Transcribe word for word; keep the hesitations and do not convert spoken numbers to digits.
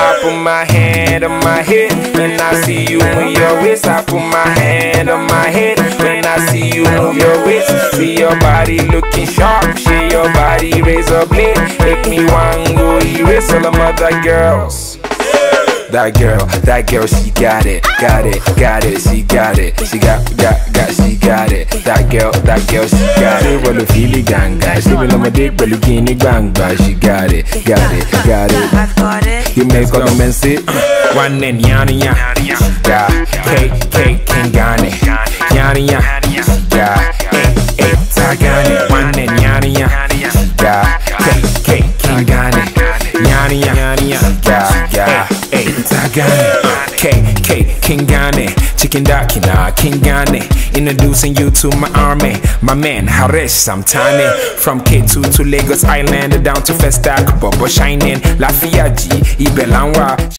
I put my hand on my head when I see you move your waist. I put my hand on my head when I see you move your waist. See your body looking sharp, shake your body, razor blade. Make me want go erase all the other girls. That girl, that girl, she got it, got it, got it, she got it, she got, got, got, she got it. That girl, that girl, she got it. Well, feel it, ganga. She will on my dick, but look in the ganga. She got it, got it, got it. You make all the men sit. One and yana ya, she got cake, cake, and gane. Yana ya, she got eight, eight, tagane. One and yana ya, she got cake, cake, and gane. Yana ya, she got, got. Tagane, K, K, Kingane, Chicken Dakina, Kingane. Introducing you to my army, my man Haresh Samtane. From K two to Lagos Island, down to Festac, Bobo Shining, Lafiaji, Ibelanwa.